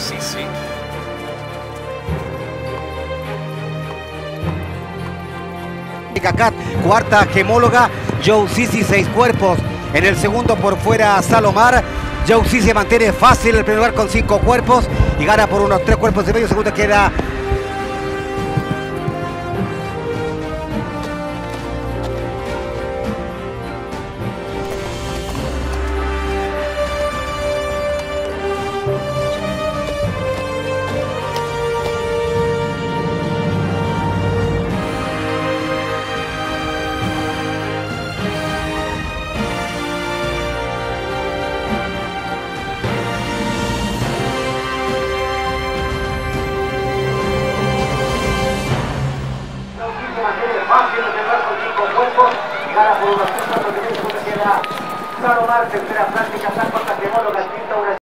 Sisi. Cacat, cuarta gemóloga, Joe Sisi, 6 cuerpos. En el segundo por fuera Salomar. Joe Sisi se mantiene fácil el primer lugar con 5 cuerpos y gana por unos 3 cuerpos y medio. Segundo queda fácil el primer con 5 cuerpos y gana por unos 3 cuerpos y medio. Segundo queda Salomar, tercera práctica, cuarta gemóloga, quinta una